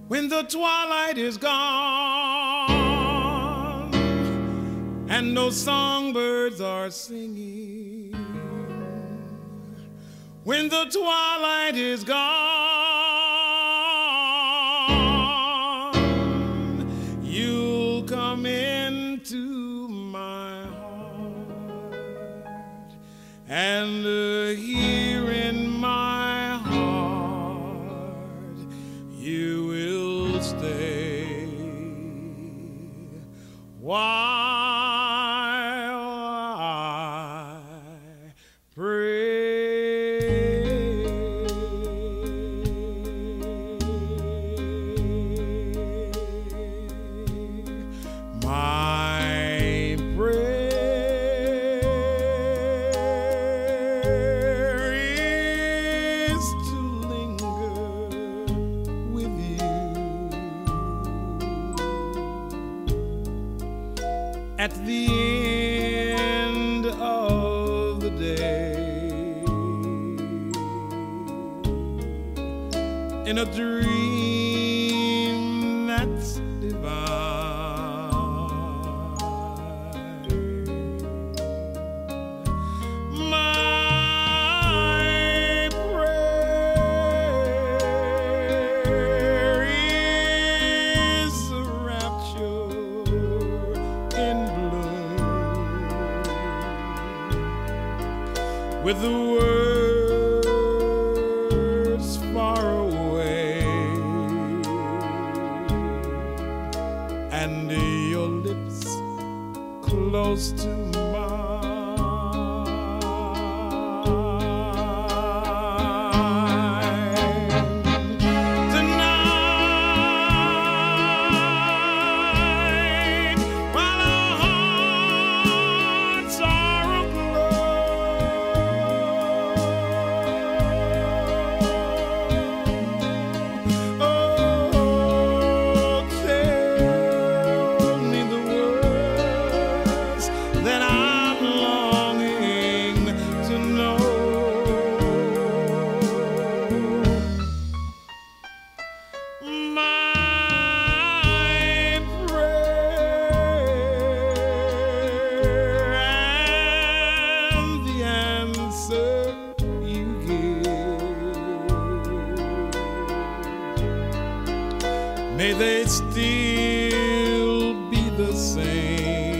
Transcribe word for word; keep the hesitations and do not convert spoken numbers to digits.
when the twilight is gone and no songbirds are singing, when the twilight is gone, you'll come into my heart, and uh, here in my heart you will stay while I pray. My prayer is to linger with you at the end of the day, in a dream that's divine. My prayer is a rapture in bloom, with the words far away and your lips close to mine. Tonight, while our hearts are aglow, oh, tell me the words that I'm longing to know. My prayer and the answer you give, may they still be the same.